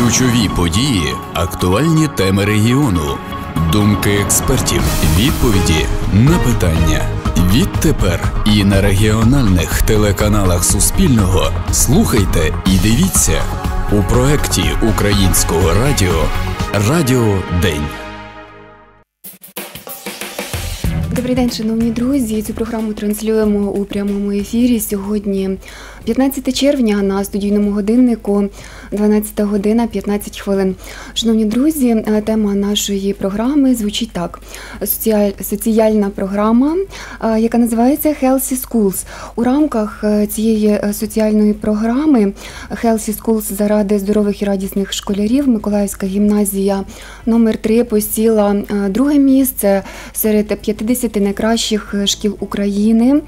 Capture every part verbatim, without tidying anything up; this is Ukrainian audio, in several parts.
Ключові події, актуальні теми регіону, думки експертів, відповіді на питання. Відтепер і на регіональних телеканалах Суспільного слухайте і дивіться у проєкті Українського радіо «Радіо День». Добрий день, шановні друзі. Цю програму транслюємо у прямому ефірі. Сьогодні п'ятнадцяте червня, на студійному годиннику дванадцята година п'ятнадцять хвилин. Шановні друзі, тема нашої програми звучить так. Соціальна програма, яка називається Healthy Schools. У рамках цієї соціальної програми Healthy Schools заради здорових і радісних школярів Миколаївська гімназія номер три посіла друге місце серед п'ятдесяти найкращих шкіл України,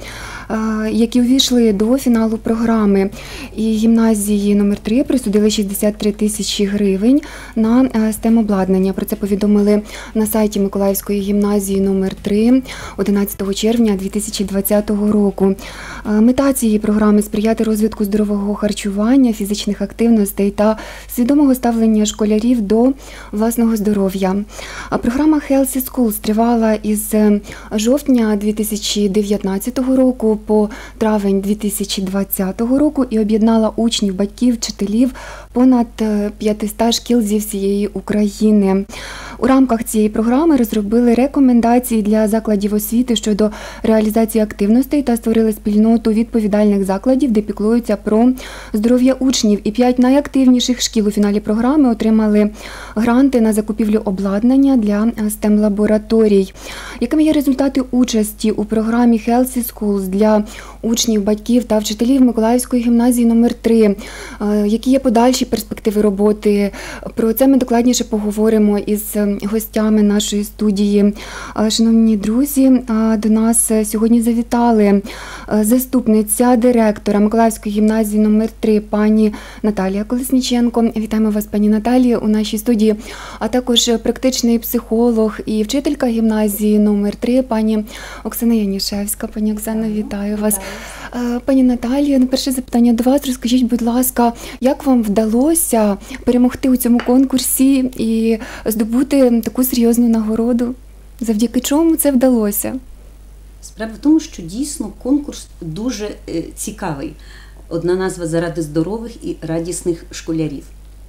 які увійшли до фіналу програми. І гімназії номер три присудили шістдесят три тисячі гривень на стем-обладнання. Про це повідомили на сайті Миколаївської гімназії номер три одинадцятого червня дві тисячі двадцятого року. Мета цієї програми – сприяти розвитку здорового харчування, фізичних активностей та свідомого ставлення школярів до власного здоров'я. Програма Healthy Schools тривала із жовтня дві тисячі дев'ятнадцятого року по травень дві тисячі двадцятого року і об'єднала учнів, батьків, вчителів понад п'ятсот шкіл зі всієї України. У рамках цієї програми розробили рекомендації для закладів освіти щодо реалізації активностей та створили спільноту відповідальних закладів, де піклуються про здоров'я учнів. І п'ять найактивніших шкіл у фіналі програми отримали гранти на закупівлю обладнання для стем-лабораторій. Якими є результати участі у програмі Healthy Schools для учнів, батьків та вчителів Миколаївської гімназії номер три? Які є подальші перспективи роботи? Про це ми докладніше поговоримо із гостями нашої студії. Шановні друзі, до нас сьогодні завітали заступниця директора Миколаївської гімназії номер три пані Наталія Колесніченко. Вітаємо вас, пані Наталія, у нашій студії. А також практичний психолог і вчителька гімназії номер три пані Оксана Янішевська. Пані Оксана, вітаю вас. Пані Наталія, перше запитання до вас. Розкажіть, будь ласка, як вам вдалося перемогти у цьому конкурсі і здобути таку серйозну нагороду? Завдяки чому це вдалося? Справа в тому, що дійсно конкурс дуже цікавий. Одна назва «Заради здорових і радісних школярів».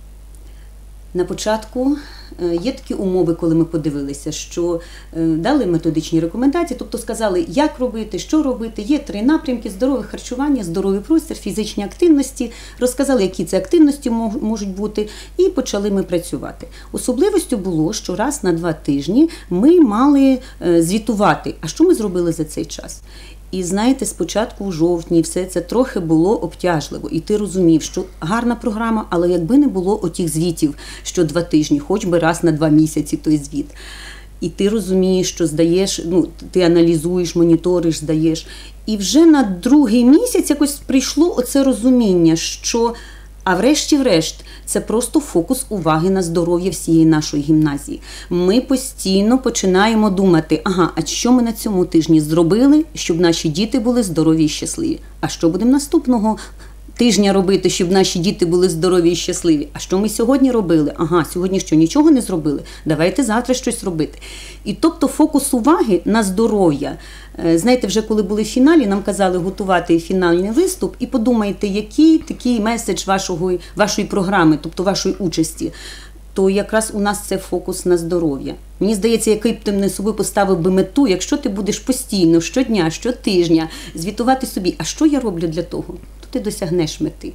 На початку є такі умови, коли ми подивилися, що дали методичні рекомендації, тобто сказали, як робити, що робити. Є три напрямки – здорове харчування, здоровий простір, фізичні активності. Розказали, які це активності можуть бути, і почали ми працювати. Особливістю було, що раз на два тижні ми мали звітувати, а що ми зробили за цей час. І знаєте, спочатку у жовтні все це трохи було обтяжливо. І ти розумів, що гарна програма, але якби не було отих звітів, що два тижні, хоч би раз на два місяці той звіт. І ти розумієш, що здаєш, ну, ти аналізуєш, моніториш, здаєш. І вже на другий місяць якось прийшло оце розуміння, що, а врешті-врешт, це просто фокус уваги на здоров'я всієї нашої гімназії. Ми постійно починаємо думати, ага, а що ми на цьому тижні зробили, щоб наші діти були здорові і щасливі? А що будемо наступного тижня робити, щоб наші діти були здорові і щасливі? А що ми сьогодні робили? Ага, сьогодні що, нічого не зробили? Давайте завтра щось робити. І тобто фокус уваги на здоров'я. Знаєте, вже коли були в фіналі, нам казали готувати фінальний виступ і подумайте, який такий меседж вашого, вашої програми, тобто вашої участі. То якраз у нас це фокус на здоров'я. Мені здається, який б ти не собі поставив би мету, якщо ти будеш постійно, щодня, щотижня звітувати собі, а що я роблю для того, то ти досягнеш мети.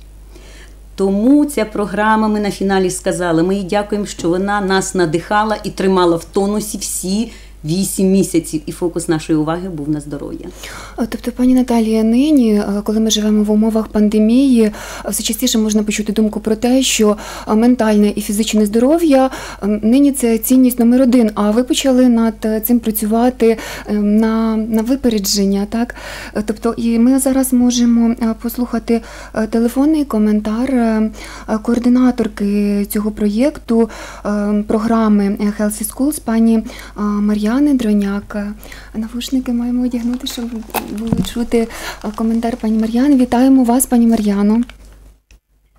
Тому ця програма, ми на фіналі сказали, ми їй дякуємо, що вона нас надихала і тримала в тонусі всі вісім місяців, і фокус нашої уваги був на здоров'я. Тобто, пані Наталія, нині, коли ми живемо в умовах пандемії, все частіше можна почути думку про те, що ментальне і фізичне здоров'я нині це цінність номер один, а ви почали над цим працювати на, на випередження, так? Тобто, і ми зараз можемо послухати телефонний коментар координаторки цього проєкту, програми Healthy Schools, пані Мар'яни Дроняк. Навушники маємо одягнути, щоб було чути коментар пані Мар'яни. Вітаємо вас, пані Мар'яно.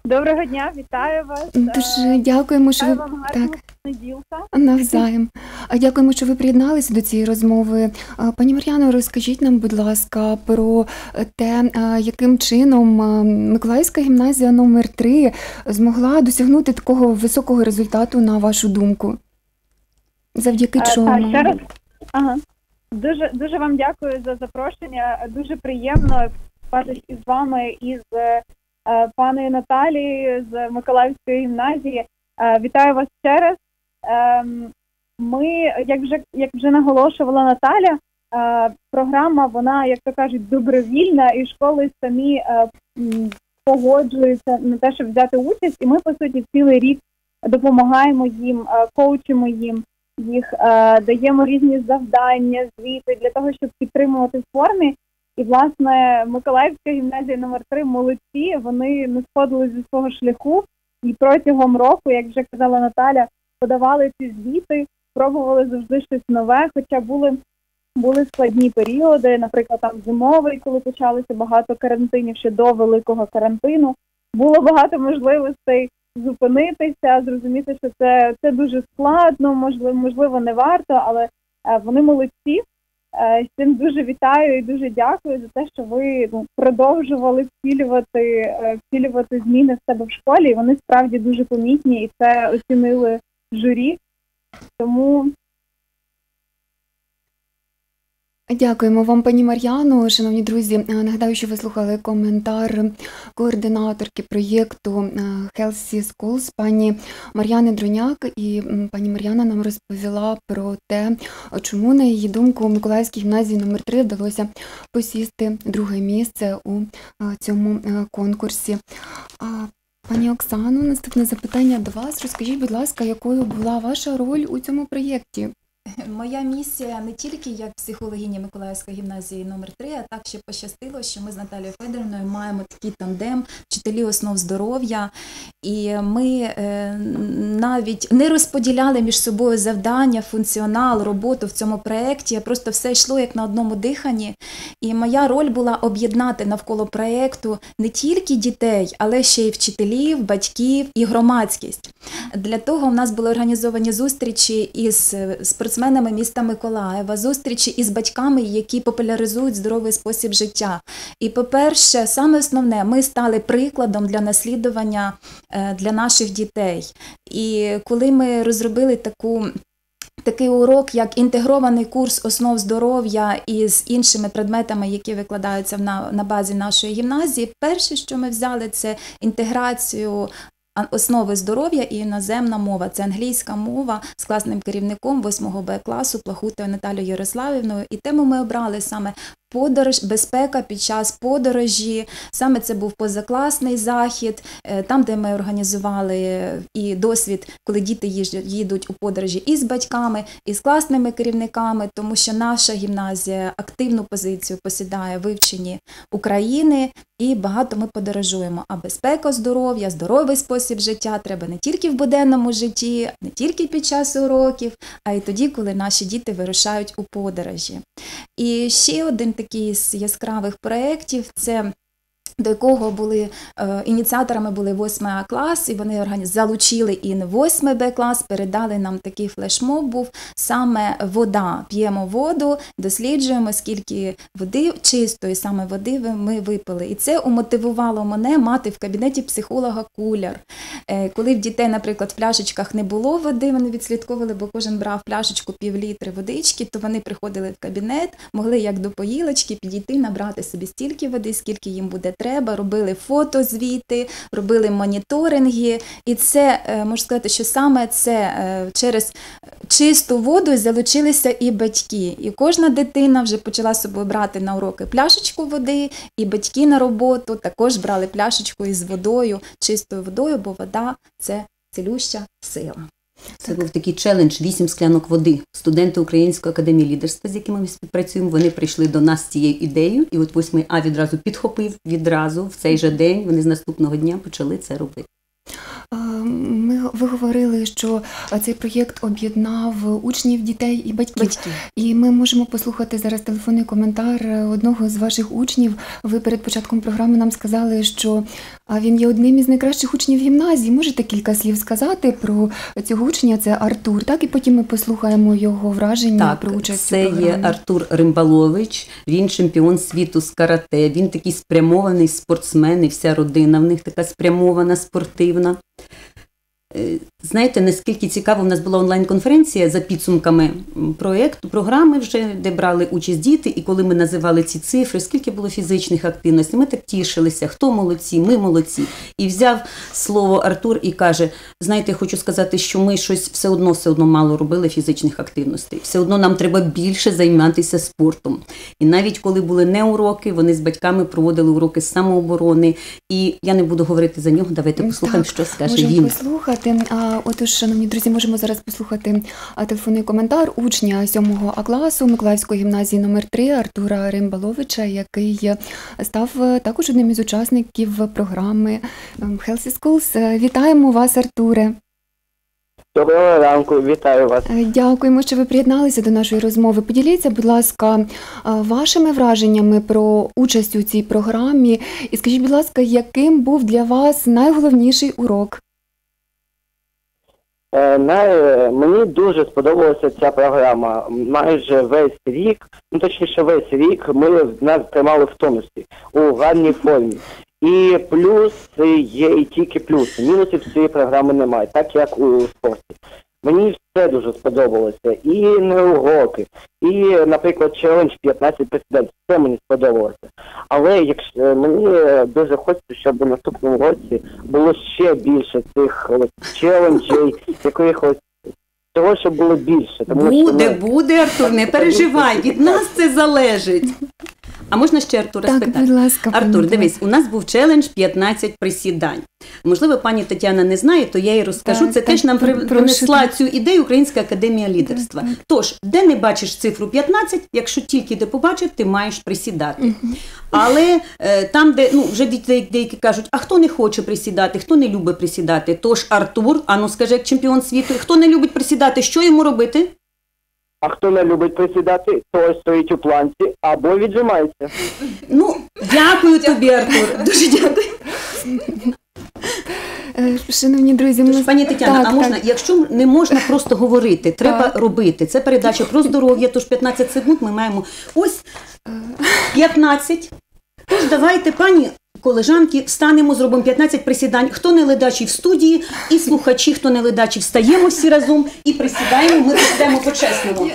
Доброго дня, вітаю вас. Дуже дякуємо, що ви Вітаю вам гарного так понеділка. навзаєм. А дякуємо, що ви приєдналися до цієї розмови. А, Пані Мар'яно, розкажіть нам, будь ласка, про те, а, яким чином а, Миколаївська гімназія номер три змогла досягнути такого високого результату, на вашу думку. Завдяки Е, чому? Так, ще раз. Ага. Дуже, дуже вам дякую за запрошення. Дуже приємно спілкуватися із вами і з е, паною Наталією з Миколаївської гімназії. Е, вітаю вас ще раз. Е, ми, як вже, як вже наголошувала Наталя, е, програма, вона, як то кажуть, добровільна, і школи самі е, м, погоджуються на те, щоб взяти участь, і ми, по суті, цілий рік допомагаємо їм, е, коучимо їм. Їх е, даємо різні завдання, звіти для того, щоб підтримувати в формі. І, власне, Миколаївська гімназія номер три молодці, вони не сходили зі свого шляху. І протягом року, як вже казала Наталя, подавали ці звіти, пробували завжди щось нове, хоча були, були складні періоди, наприклад, там зимовий, коли почалося багато карантинів, ще до великого карантину. Було багато можливостей зупинитися, зрозуміти, що це, це дуже складно, можливо, можливо, не варто, але е, вони молодці. Е, з цим дуже вітаю і дуже дякую за те, що ви ну, продовжували втілювати, е, втілювати зміни в себе в школі. І вони справді дуже помітні, і це оцінили журі. Тому Дякуємо вам, пані Мар'яно. Шановні друзі, нагадаю, що ви слухали коментар координаторки проєкту Healthy Schools, пані Мар'яни Дроняк. І пані Мар'яна нам розповіла про те, чому, на її думку, Миколаївській гімназії номер три вдалося посісти друге місце у цьому конкурсі. Пані Оксано, наступне запитання до вас. Розкажіть, будь ласка, якою була ваша роль у цьому проєкті? Моя місія не тільки як психологині Миколаївської гімназії номер три, а так ще пощастило, що ми з Наталією Федорівною маємо такий тандем вчителі основ здоров'я. І ми е, навіть не розподіляли між собою завдання, функціонал, роботу в цьому проєкті, а просто все йшло як на одному диханні. І моя роль була об'єднати навколо проєкту не тільки дітей, але ще й вчителів, батьків і громадськість. Для того в нас були організовані зустрічі із спортсменами міста Миколаєва, зустрічі із батьками, які популяризують здоровий спосіб життя. І, по-перше, саме основне, ми стали прикладом для наслідування для наших дітей. І коли ми розробили таку Такий урок, як інтегрований курс основ здоров'я із іншими предметами, які викладаються на, на базі нашої гімназії, перше, що ми взяли, це інтеграцію основи здоров'я і іноземна мова. Це англійська мова з класним керівником восьмого Б класу Плахутою Наталією Ярославівною. І тему ми обрали саме подорож, безпека під час подорожі. Саме це був позакласний захід, там, де ми організували і досвід, коли діти їдуть у подорожі і з батьками, і з класними керівниками, тому що наша гімназія активну позицію посідає в вивченні України, і багато ми подорожуємо. А безпека, здоров'я, здоровий спосіб життя треба не тільки в буденному житті, не тільки під час уроків, а й тоді, коли наші діти вирушають у подорожі. І ще один такий з яскравих проєктів – це до якого були е, ініціаторами були восьмий А клас, і вони організ... залучили і восьмий Б клас, передали нам такий флешмоб, був саме вода. П'ємо воду, досліджуємо, скільки води чистої саме води ми випили. І це умотивувало мене мати в кабінеті психолога куляр. Е, коли в дітей, наприклад, в пляшечках не було води, вони відслідковували, бо кожен брав пляшечку пів літри водички, то вони приходили в кабінет, могли як до поїлочки підійти, набрати собі стільки води, скільки їм буде треба. Треба, робили фотозвіти, робили моніторинги, і це, можу сказати, що саме це через чисту воду залучилися і батьки. І кожна дитина вже почала з собою брати на уроки пляшечку води, і батьки на роботу також брали пляшечку із водою, чистою водою, бо вода – це цілюща сила. Це був такий челендж «Вісім склянок води». Студенти Української академії лідерства, з якими ми співпрацюємо, вони прийшли до нас з цією ідеєю, і от восьмий А відразу підхопив, відразу в цей же день, вони з наступного дня почали це робити. ми, ви говорили, що цей проєкт об'єднав учнів, дітей і батьків. Батьків. І ми можемо послухати зараз телефонний коментар одного з ваших учнів. Ви перед початком програми нам сказали, що він є одним із найкращих учнів гімназії. Можете кілька слів сказати про цього учня? Це Артур, так? І потім ми послухаємо його враження Так, про участь це у програмі. є Артур Римбалович, він чемпіон світу з карате, він такий спрямований спортсмен, і вся родина в них така спрямована, спортивна. Е, Знаєте, наскільки цікаво, у нас була онлайн-конференція за підсумками проєкту, програми вже, де брали участь діти, і коли ми називали ці цифри, скільки було фізичних активностей, ми так тішилися, хто молодці, ми молодці. І взяв слово Артур і каже, знаєте, хочу сказати, що ми щось все одно, все одно мало робили фізичних активностей. Все одно нам треба більше займатися спортом. І навіть коли були не уроки, вони з батьками проводили уроки з самооборони. І я не буду говорити за нього, давайте послухаємо, Так, що скаже можемо він. послухати. А, Отож, шановні друзі, можемо зараз послухати а, телефонний коментар учня сьомого А класу Миколаївської гімназії номер три Артура Римбаловича, який став е, також одним із учасників програми ем, Healthy Schools. Е, Вітаємо вас, Артуре. Доброго ранку, вітаю вас. Е, Дякуємо, що ви приєдналися до нашої розмови. Поділіться, будь ласка, а, вашими враженнями про участь у цій програмі. І скажіть, будь ласка, яким був для вас найголовніший урок? Е, най- Мені дуже сподобалася ця програма. Майже весь рік, ну точніше весь рік ми нас тримали в тонусі, у гарній формі. І плюси є, і тільки плюси. Мінусів цієї програми немає, так як у спорті. Мені все дуже сподобалося. І не уроки, і, наприклад, челендж п'ятнадцять присідань. Все мені сподобалося. Але якщо мені дуже хочеться, щоб у наступному році було ще більше цих ось челенджей, якихось того, щоб було більше. Тому що Буде, ми- буде, Артур, не переживай, від нас це залежить. А можна ще Артура Так, спитати? будь ласка. Артур, пане дивись, у нас був челендж п'ятнадцять присідань. Можливо, пані Тетяна не знає, то я їй розкажу. Так, Це так, теж нам при- прошу. принесла цю ідею Українська академія лідерства. Так, так. Тож, де не бачиш цифру п'ятнадцять, якщо тільки де побачив, ти маєш присідати. Але е, там, де ну, вже діти деякі кажуть, а хто не хоче присідати, хто не любить присідати? Тож, Артур, а ну скажи, як чемпіон світу, хто не любить присідати, що йому робити? А хто не любить присідати, той стоїть у планці або віджимається. Ну, дякую тобі, Артур. Дуже дякую. Е, Шановні друзі, Тож, ми... пані Тетяна, так, а можна, так. якщо не можна просто говорити, треба Так. робити. Це передача про здоров'я, тож п'ятнадцять секунд ми маємо. Ось п'ятнадцять. Тож давайте, пані колежанки, встанемо, зробимо п'ятнадцять присідань. Хто не ледачий в студії, і слухачі, хто не ледачий, встаємо всі разом і присідаємо. Ми присідаємо по-чесному.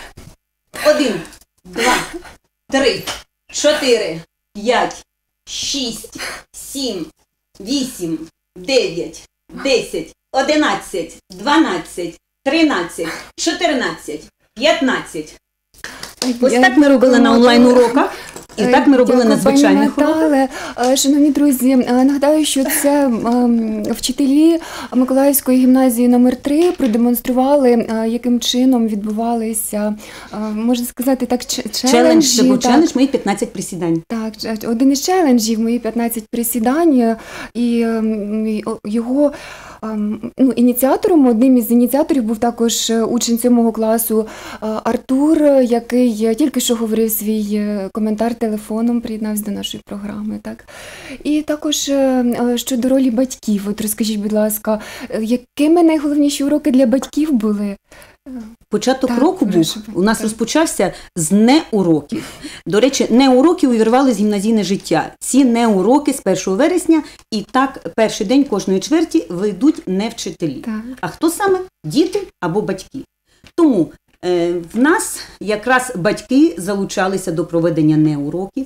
Один, два, три, чотири, п'ять, шість, сім, вісім, дев'ять, десять, одинадцять, дванадцять, тринадцять, чотирнадцять, п'ятнадцять. Ось Я так ми робили на дякую. онлайн-уроках, і так ми робили Дякую, на звичайних пані уроках. Натале. Е, Шановні друзі, е, нагадаю, що це ем, вчителі Миколаївської гімназії номер три продемонстрували, е, яким чином відбувалися, е, можна сказати так, ч- Челендж, челенджі. це був так. челендж, мої п'ятнадцять присідань. Так, ч- один із челенджів, мої п'ятнадцять присідань, і ем, і, о, його ем, ну, ініціатором, одним із ініціаторів був також е, учень сьомого класу е, Артур, який е, тільки що говорив свій е, коментар телефоном, приєднався до нашої програми. Так? І також е, е, щодо ролі батьків, от розкажіть, будь ласка, е, якими найголовніші уроки для батьків були? Початок Так, року був, прошу, у нас так. розпочався з неуроків. До речі, неуроки увірвали з гімназійне життя. Ці неуроки з першого вересня, і так перший день кожної чверті вийдуть не вчителі. Так. А хто саме? Діти або батьки. Тому е, в нас якраз батьки залучалися до проведення неуроків.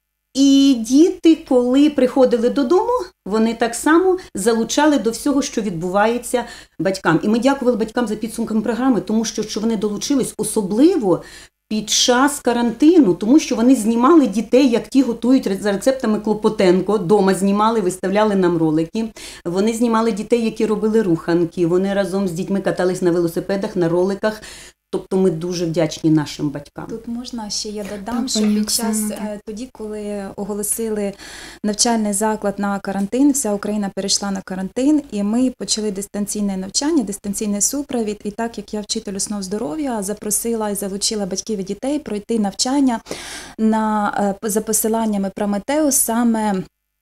І діти, коли приходили додому, вони так само залучали до всього, що відбувається батькам. І ми дякували батькам за підсумками програми, тому що, що вони долучились особливо під час карантину, тому що вони знімали дітей, як ті готують за рецептами Клопотенко, дома знімали, виставляли нам ролики. Вони знімали дітей, які робили руханки, вони разом з дітьми катались на велосипедах, на роликах. Тобто ми дуже вдячні нашим батькам. Тут можна ще я додам, Так, що пані під час Оксано, так. е, тоді, коли оголосили навчальний заклад на карантин, вся Україна перейшла на карантин, і ми почали дистанційне навчання, дистанційний супровід. І так як я вчитель основ здоров'я, запросила і залучила батьків і дітей пройти навчання на е, за посиланнями Прометеус саме.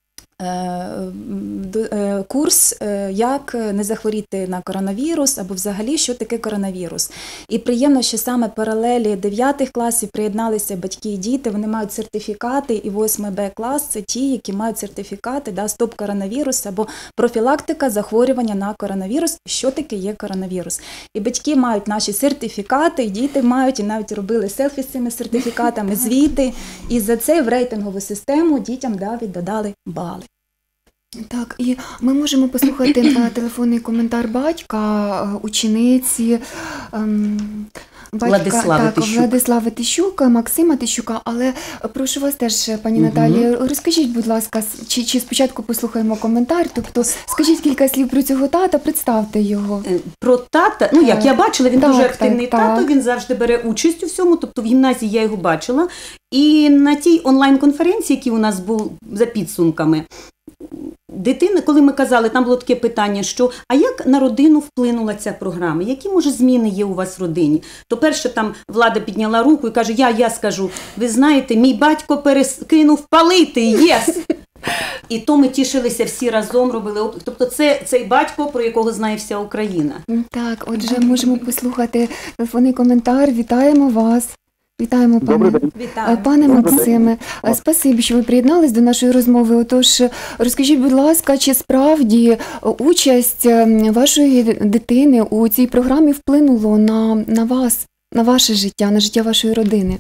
Курс, як не захворіти на коронавірус, або взагалі, що таке коронавірус. І приємно, що саме паралелі дев'ятих класів приєдналися батьки і діти, вони мають сертифікати, і восьмий Б клас – це ті, які мають сертифікати, да, стоп коронавірус, або профілактика захворювання на коронавірус, що таке є коронавірус. І батьки мають наші сертифікати, і діти мають, і навіть робили селфі з цими сертифікатами, звіти, і за це в рейтингову систему дітям навіть додали бали. Так, і ми можемо послухати е, телефонний коментар батька, е, учениці, ем, батька, Владислави так, Тищук. Владислави Тищук, Максима Тищука, але прошу вас теж, пані Мгм. Наталії, розкажіть, будь ласка, с- чи, чи спочатку послухаємо коментар, тобто скажіть кілька слів про цього тата, представте його. Е, Про тата, ну як Так. я бачила, він Так, дуже так, активний так. тато, він завжди бере участь у всьому, тобто в гімназії я його бачила. І на тій онлайн-конференції, які у нас був за підсумками, дитина, коли ми казали, там було таке питання, що а як на родину вплинула ця програма? Які, може, зміни є у вас в родині? То перше там Влада підняла руку і каже, я, я скажу, ви знаєте, мій батько перескинув палити, єс! І то ми тішилися всі разом, робили оплески. Тобто це цей батько, про якого знає вся Україна. Так, отже, можемо послухати телефонний коментар. Вітаємо вас. Вітаємо, пане. Добрий день. Вітаю. Пане Добрий Максиме, день. спасибі, що ви приєднались до нашої розмови. Отож, розкажіть, будь ласка, чи справді участь ем, вашої дитини у цій програмі вплинуло на, на вас, на ваше життя, на життя вашої родини?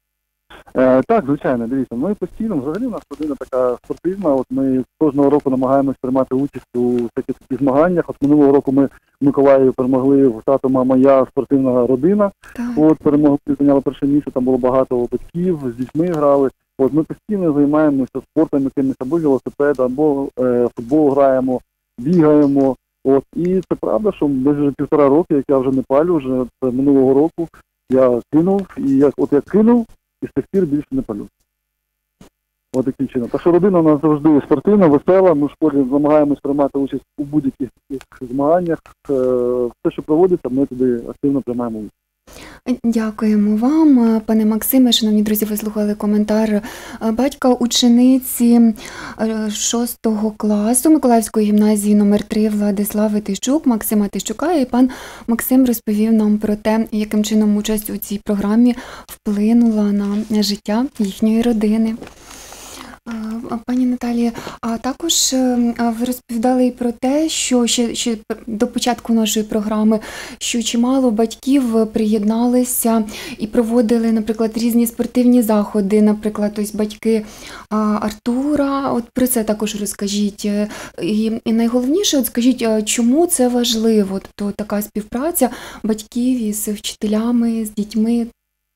Е, так, звичайно, дивіться, ми постійно, взагалі у нас родина така спортивна, от ми кожного року намагаємось приймати участь у таких таких змаганнях. От минулого року ми в Миколаєві перемогли в тато, мама, я, спортивна родина. Так. От перемогли, зайняли перше місце, там було багато батьків, з дітьми грали. От ми постійно займаємося спортом якимось, або велосипед, або е, футбол граємо, бігаємо. От і це правда, що десь вже півтора роки, як я вже не палю, вже з минулого року я кинув, і як от я кинув, і з тих пір більше не палю. Ось таким чином. Так що родина у нас завжди спортивна, весела, ми в школі намагаємось приймати участь у будь-яких таких змаганнях. Е, Все, що проводиться, ми туди активно приймаємо участь. Дякуємо вам, пане Максиме. Шановні друзі, ви слухали коментар батька учениці шостого класу Миколаївської гімназії номер три Владислави Тищук, Максима Тищука. І пан Максим розповів нам про те, яким чином участь у цій програмі вплинула на життя їхньої родини. А, Пані Наталія, а також е, а, ви розповідали і про те, що ще, ще до початку нашої програми, що чимало батьків приєдналися і проводили, наприклад, різні спортивні заходи, наприклад, ось батьки а, Артура, от про це також розкажіть. Е, І, і найголовніше, от скажіть, а чому це важливо, тобто така співпраця батьків із вчителями, з дітьми?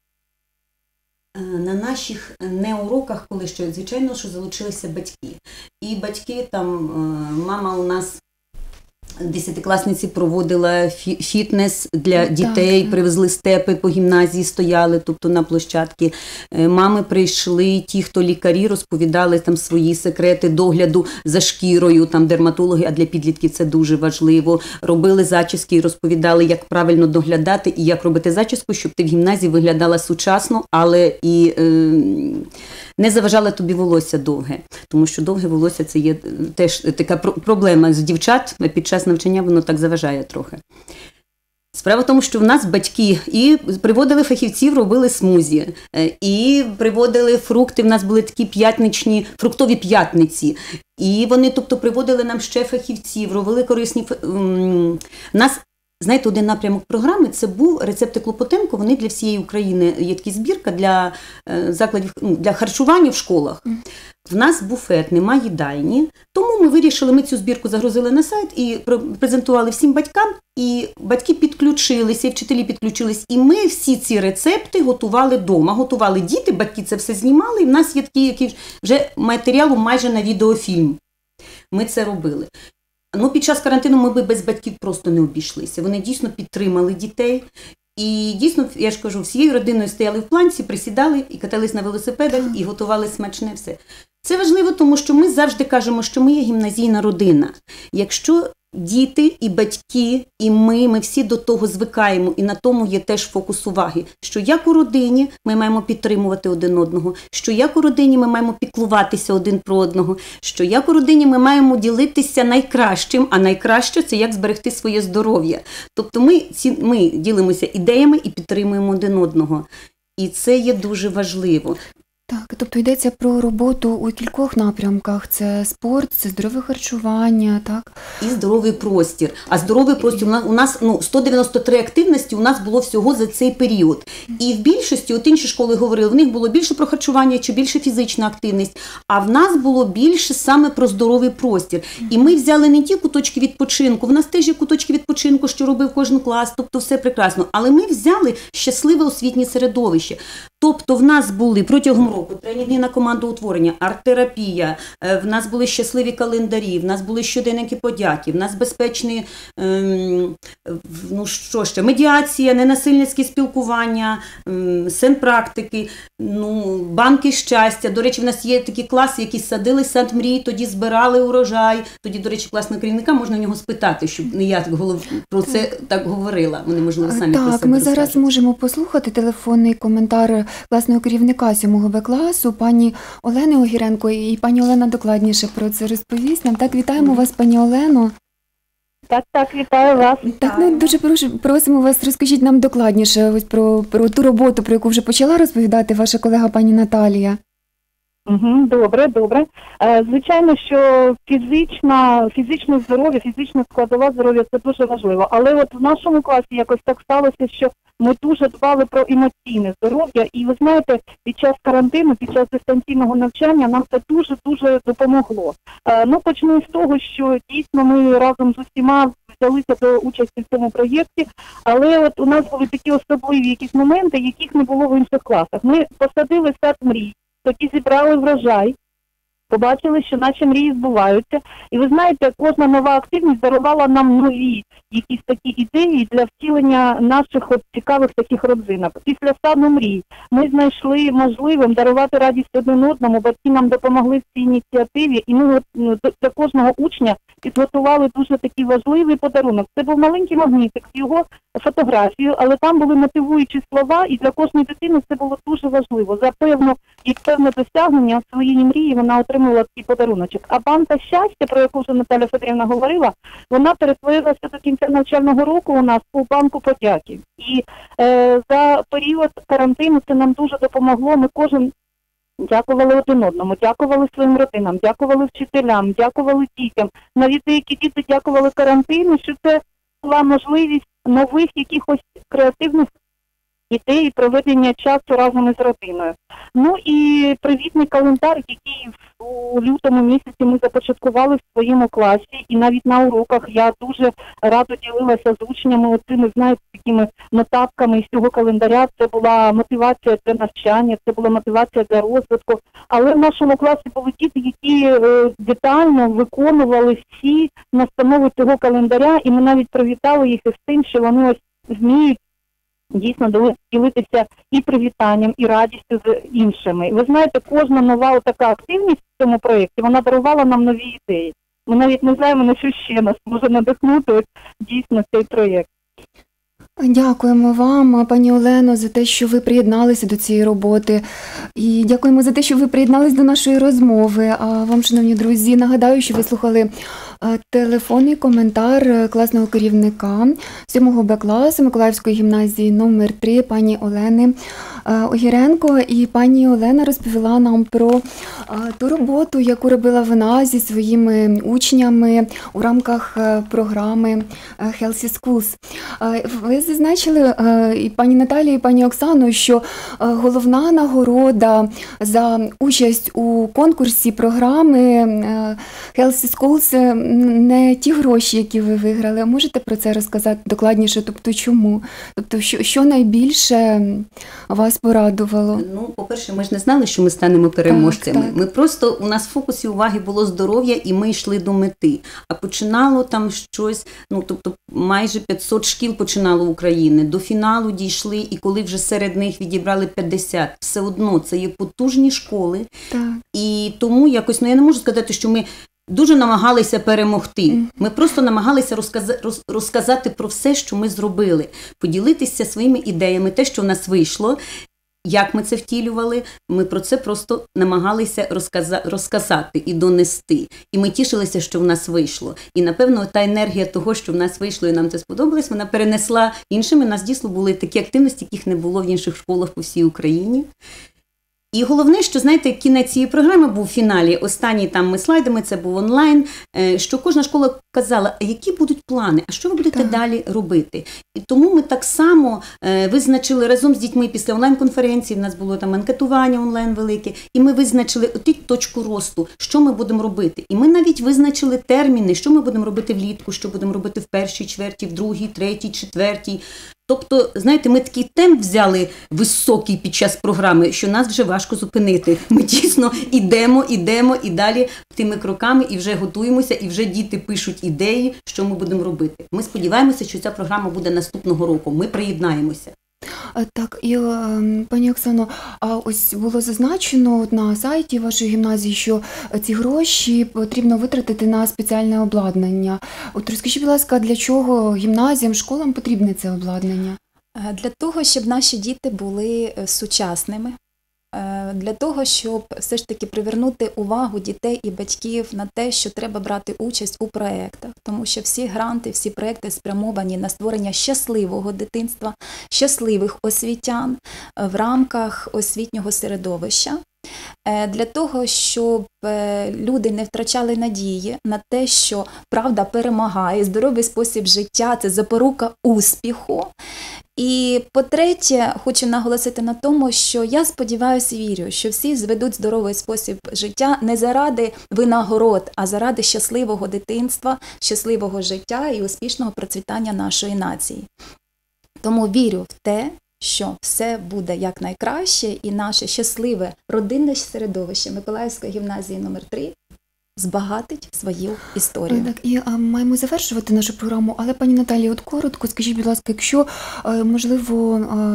На наших неуроках, коли що, звичайно, що залучилися батьки. І батьки, там, мама у нас, десятикласниці, проводила фі- фітнес для Так, дітей, так. привезли степи по гімназії, стояли, тобто на площадці. Е, Мами прийшли, ті, хто лікарі, розповідали там свої секрети догляду за шкірою, там дерматологи, а для підлітків це дуже важливо. Робили зачіски і розповідали, як правильно доглядати і як робити зачіску, щоб ти в гімназії виглядала сучасно, але і е, не заважало тобі волосся довге. Тому що довге волосся – це є теж така про- проблема з дівчат під час навчання, воно так заважає трохи. Справа в тому, що в нас батьки і приводили фахівців, робили смузі, е, і приводили фрукти, в нас були такі п'ятничні, фруктові п'ятниці. І вони, тобто, приводили нам ще фахівців, робили корисні... фе- м, В нас, знаєте, один напрямок програми – це був рецепти Клопотенко, вони для всієї України, є така збірка для е, закладів, ну, для харчування в школах. В нас буфет, нема їдальні, тому ми вирішили, ми цю збірку загрузили на сайт і пр- презентували всім батькам, і батьки підключилися, і вчителі підключились, і ми всі ці рецепти готували вдома, готували діти, батьки це все знімали, і в нас є такий який вже матеріалу майже на відеофільм. Ми це робили. Ну, під час карантину ми би без батьків просто не обійшлися. Вони дійсно підтримали дітей. І дійсно, я ж кажу, всією родиною стояли в планці, присідали і катались на велосипедах, і готували смачне все. Це важливо, тому що ми завжди кажемо, що ми є гімназійна родина. Якщо діти і батьки, і ми, ми всі до того звикаємо, і на тому є теж фокус уваги, що як у родині ми маємо підтримувати один одного, що як у родині ми маємо піклуватися один про одного, що як у родині ми маємо ділитися найкращим, а найкраще – це як зберегти своє здоров'я. Тобто ми, ці, ми ділимося ідеями і підтримуємо один одного. І це є дуже важливо. Так, тобто йдеться про роботу у кількох напрямках. Це спорт, це здорове харчування, так? І здоровий простір. А здоровий простір, у нас, у нас ну, сто дев'яносто три активності у нас було всього за цей період. І в більшості, от інші школи говорили, в них було більше про харчування чи більше фізична активність, а в нас було більше саме про здоровий простір. І ми взяли не ті куточки відпочинку, в нас теж є куточки відпочинку, що робив кожен клас, тобто все прекрасно. Але ми взяли щасливе освітнє середовище. Тобто в нас були протягом року тренінги на командоутворення, арт-терапія, в нас були щасливі календарі, в нас були щоденники подяки, в нас безпечні, ем, ну що ще, медіація, ненасильницьке спілкування, ем, сен-практики, ну, банки щастя. До речі, в нас є такі класи, які садили сад мрій, тоді збирали урожай. Тоді, до речі, класного керівника можна в нього спитати, щоб не я так голов... про це так говорила. Вони, можливо, самі так, про себе ми розкажуть. зараз можемо послухати телефонний коментар класного керівника сьомого Б класу, пані Олени Огіренко, і пані Олена докладніше про це розповість нам. Так, вітаємо вас, пані Олено. Так, так, вітаю вас. Так, ну, дуже прошу, просимо вас, розкажіть нам докладніше ось про, про ту роботу, про яку вже почала розповідати ваша колега пані Наталія. Угу, добре, добре. Е, звичайно, що фізична, фізичне здоров'я, фізична складова здоров'я – це дуже важливо. Але от в нашому класі якось так сталося, що ми дуже дбали про емоційне здоров'я. І ви знаєте, під час карантину, під час дистанційного навчання нам це дуже-дуже допомогло. Е, ну, почну з того, що дійсно ми разом з усіма взялися до участі в цьому проєкті, але от у нас були такі особливі якісь моменти, яких не було в інших класах. Ми посадили сад мрій, тоді зібрали врожай, побачили, що наші мрії збуваються. І ви знаєте, кожна нова активність дарувала нам нові якісь такі ідеї для втілення наших от цікавих таких родзинок. Після саду мрій ми знайшли можливим дарувати радість один одному, батьки нам допомогли в цій ініціативі, і ми от, ну, для кожного учня підготували дуже такий важливий подарунок. Це був маленький магнітик з його фотографією, але там були мотивуючі слова, і для кожної дитини це було дуже важливо. За певну, як певне досягнення своєї мрії вона отримувала такий подаруночок. А банка щастя, про яку вже Наталя Федорівна говорила, вона перетворилася до кінця навчального року у нас у банку подяки. І е, за період карантину це нам дуже допомогло. Ми кожен дякували один одному, дякували своїм родинам, дякували вчителям, дякували дітям. Навіть деякі діти дякували карантину, що це була можливість нових якихось креативних ідей проведення часу разом із родиною. Ну і привітний календар, який у лютому місяці ми започаткували в своєму класі, і навіть на уроках я дуже радо ділилася з учнями оцими, знаєте, такими нотатками із цього календаря. Це була мотивація для навчання, це була мотивація для розвитку. Але в нашому класі були діти, які е, детально виконували всі настанови цього календаря, і ми навіть привітали їх із тим, що вони ось вміють дійсно ділитися і привітанням, і радістю з іншими. Ви знаєте, кожна нова така активність в цьому проєкті, вона дарувала нам нові ідеї. Ми навіть не знаємо, на що ще нас може надихнути ось, дійсно цей проєкт. Дякуємо вам, пані Олено, за те, що ви приєдналися до цієї роботи. І дякуємо за те, що ви приєдналися до нашої розмови. А вам, шановні друзі, нагадаю, що ви слухали телефонний коментар класного керівника сьомого Б класу Миколаївської гімназії номер три пані Олени Огіренко. І пані Олена розповіла нам про ту роботу, яку робила вона зі своїми учнями у рамках програми Healthy Schools. Ви зазначили, і пані Наталія, і пані Оксану, що головна нагорода за участь у конкурсі програми Healthy Schools не ті гроші, які ви виграли. Можете про це розказати докладніше? Тобто чому? Тобто що, що найбільше вас порадувало? Ну, по-перше, ми ж не знали, що ми станемо переможцями. Так, так. Ми просто, у нас в фокусі уваги було здоров'я, і ми йшли до мети. А починало там щось, ну, тобто майже п'ятсот шкіл починало України. До фіналу дійшли, і коли вже серед них відібрали п'ятдесят, все одно це є потужні школи. Так. І тому якось, ну я не можу сказати, що ми дуже намагалися перемогти. Ми просто намагалися розказати, роз, розказати про все, що ми зробили, поділитися своїми ідеями, те, що в нас вийшло, як ми це втілювали, ми про це просто намагалися розказа, розказати і донести. І ми тішилися, що в нас вийшло. І, напевно, та енергія того, що в нас вийшло і нам це сподобалось, вона перенесла іншими. У нас дійсно були такі активності, яких не було в інших школах по всій Україні. І головне, що, знаєте, кінець цієї програми був в фіналі. Останні там ми слайдами, це був онлайн, що кожна школа казала, а які будуть плани, а що ви будете так. далі робити. І тому ми так само визначили разом з дітьми після онлайн-конференції, в нас було там анкетування онлайн велике, і ми визначили оту точку росту, що ми будемо робити. І ми навіть визначили терміни, що ми будемо робити влітку, що будемо робити в першій чверті, в другій, третій, четвертій. Тобто, знаєте, ми такий темп взяли високий під час програми, що нас вже важко зупинити. Ми дійсно ідемо, ідемо і далі тими кроками, і вже готуємося, і вже діти пишуть ідеї, що ми будемо робити. Ми сподіваємося, що ця програма буде наступного року. Ми приєднаємося. Так, і пані Оксано, а ось було зазначено на сайті вашої гімназії, що ці гроші потрібно витратити на спеціальне обладнання. От розкажіть, будь ласка, для чого гімназіям, школам потрібне це обладнання? Для того, щоб наші діти були сучасними, для того, щоб все ж таки привернути увагу дітей і батьків на те, що треба брати участь у проєктах, тому що всі гранти, всі проєкти спрямовані на створення щасливого дитинства, щасливих освітян в рамках освітнього середовища. Для того, щоб люди не втрачали надії на те, що правда перемагає, здоровий спосіб життя – це запорука успіху. І, по-третє, хочу наголосити на тому, що я сподіваюся і вірю, що всі зведуть здоровий спосіб життя не заради винагород, а заради щасливого дитинства, щасливого життя і успішного процвітання нашої нації. Тому вірю в те, що все буде якнайкраще, і наше щасливе родинне середовище Миколаївської гімназії номер три збагатить свою історію. Так, і а, маємо завершувати нашу програму, але, пані Наталі, от коротко, скажіть, будь ласка, якщо, можливо,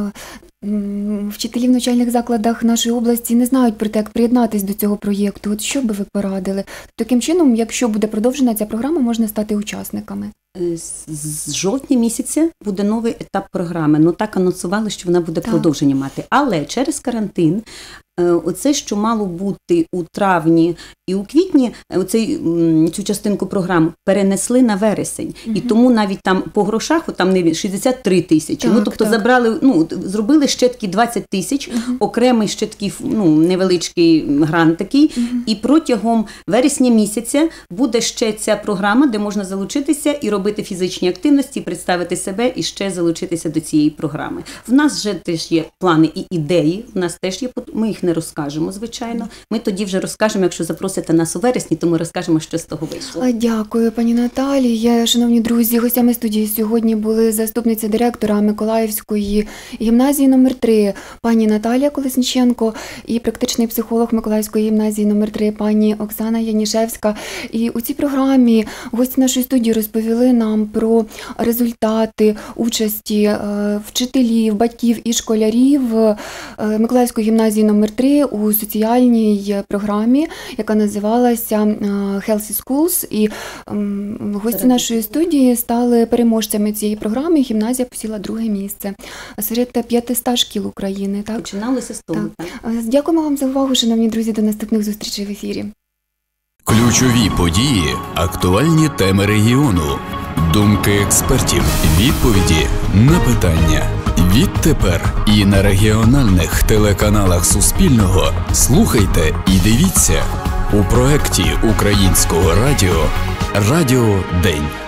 вчителі в навчальних закладах нашої області не знають про те, як приєднатись до цього проєкту, от що би ви порадили? Таким чином, якщо буде продовжена ця програма, можна стати учасниками. З жовтня місяця буде новий етап програми. Ну так анонсували, що вона буде так. продовження мати. Але через карантин, оце, що мало бути у травні і у квітні, оцей, цю частинку програм перенесли на вересень. Угу. І тому навіть там по грошах, там не шістдесят три тисячі. Ну, тобто так. забрали, ну, зробили ще такі двадцять тисяч, угу. окремий ще такий, ну, невеличкий грант такий. Угу. І протягом вересня місяця буде ще ця програма, де можна залучитися і робити фізичні активності, представити себе і ще залучитися до цієї програми. В нас вже теж є плани і ідеї, в нас теж є, ми їх не розкажемо, звичайно. Ми тоді вже розкажемо, якщо запросите нас у вересні, то ми розкажемо, що з того вийшло. Дякую, пані Наталі. Я, шановні друзі, гостями студії сьогодні були заступниця директора Миколаївської гімназії номер три пані Наталія Колесніченко і практичний психолог Миколаївської гімназії номер три пані Оксана Янішевська. І у цій програмі гості нашої студії розповіли нам про результати участі вчителів, батьків і школярів Миколаївської гімназії номер три у соціальній програмі, яка називалася Healthy Schools. І гості нашої студії стали переможцями цієї програми. Гімназія посіла друге місце серед п'ятисот шкіл України. Так? Починалося з того. Так. Так. Дякуємо вам за увагу, шановні друзі, до наступних зустрічей в ефірі. Ключові події, актуальні теми регіону, думки експертів, відповіді на питання. Відтепер і на регіональних телеканалах Суспільного слухайте і дивіться у проекті Українського радіо «Радіо День».